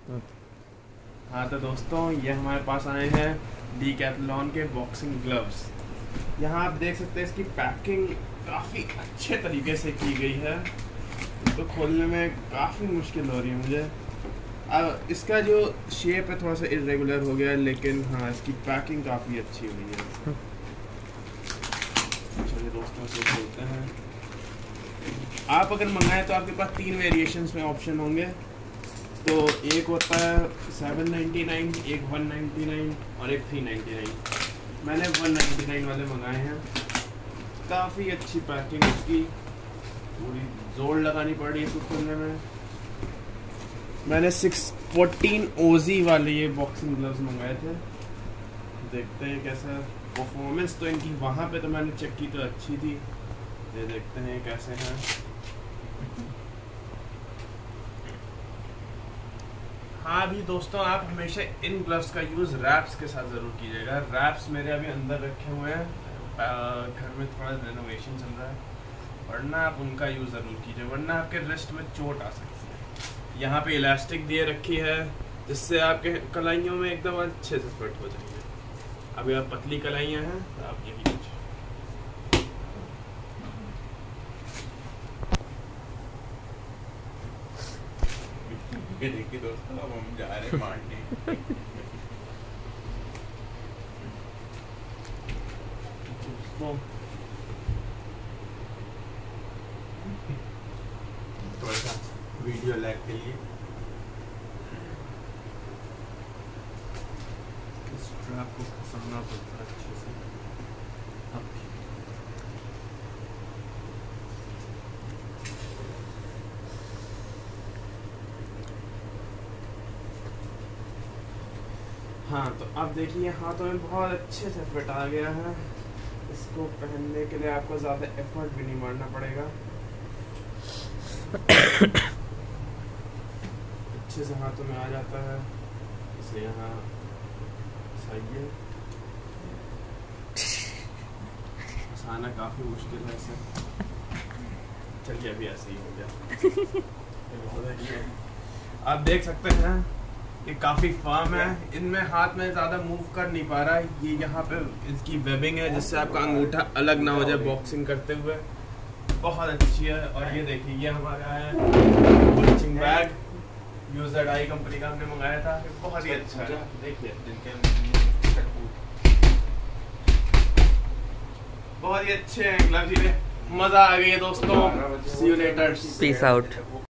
हाँ तो दोस्तों, ये हमारे पास आए हैं डीकैथलॉन के बॉक्सिंग ग्लव्स। यहाँ आप देख सकते हैं इसकी पैकिंग काफ़ी अच्छे तरीके से की गई है, तो खोलने में काफ़ी मुश्किल हो रही है मुझे। इसका जो शेप है थोड़ा सा इरेगुलर हो गया है, लेकिन हाँ इसकी पैकिंग काफ़ी अच्छी हुई है। चलिए दोस्तों से खोलते हैं। आप अगर मंगाएं तो आपके पास 3 वेरिएशंस में ऑप्शन होंगे। तो एक होता है 799, एक 199 और एक 399। मैंने 199 वाले मंगाए हैं। काफ़ी अच्छी पैकिंग उसकी, पूरी जोर लगानी पड़ रही है इसको खोलने में। मैंने 614 ओजी वाले ये बॉक्सिंग ग्लव्स मंगाए थे। देखते हैं कैसा परफॉर्मेंस। तो इनकी वहाँ पे तो मैंने चेक की तो अच्छी थी, ये देखते हैं कैसे हैं। हाँ भी दोस्तों, आप हमेशा इन ग्लव्स का यूज़ रैप्स के साथ ज़रूर कीजिएगा। रैप्स मेरे अभी अंदर रखे हुए हैं, घर में थोड़ा रेनोवेशन चल रहा है, वरना आप उनका यूज़ ज़रूर कीजिए, वरना आपके रिस्ट में चोट आ सकती है। यहाँ पे इलास्टिक दिए रखी है जिससे आपके कलाइयों में एकदम अच्छे से फिट हो जाएंगे। अभी आप पतली कलाइयाँ हैं तो आप यही कीजिए। देखिए दोस्तों, अब हम जा रहे हैं मारने। थोड़ा सा वीडियो लैग के लिए स्ट्रैप को फंसाना पड़ता है अच्छे से। हाँ तो अब देखिए हाथों में बहुत अच्छे से फिट आ गया है। इसको पहनने के लिए आपको ज़्यादा एफर्ट भी नहीं मारना पड़ेगा। अच्छे से हाथों में आ जाता है, इसलिए यहाँ सही है। फंसाना काफ़ी मुश्किल है इसे। चलिए अभी ऐसे ही हो गया। आप देख सकते हैं ये काफ़ी फर्म है, इनमें हाथ में ज़्यादा मूव कर नहीं पा रहा है। ये यहाँ पे इसकी वेबिंग है जिससे आपका अंगूठा अलग ना हो जाए बॉक्सिंग करते हुए। बहुत अच्छी है। और ये देखिए, ये हमारा है पंचिंग बैग, UZI कंपनी का हमने मंगाया था। बहुत ही अच्छा है, देखिए बहुत ही अच्छे हैं ग्लव्स। मज़ा आ गई है दोस्तों। See you later. Peace out.